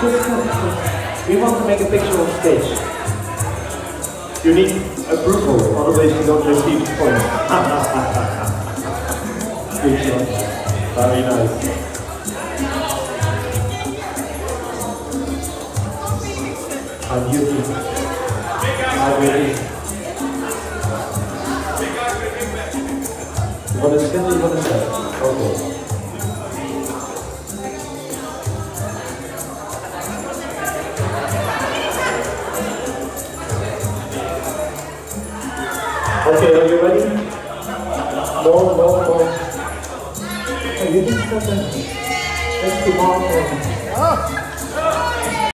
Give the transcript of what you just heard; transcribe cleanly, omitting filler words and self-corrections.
We want to make a picture on stage. You need approval, otherwise you don't receive points. Good job. Very nice. I'm using. I'm ready. You want to skin or you want to say? Okay. Okay, are you ready? More. Oh, you didn't start that. Let's do more.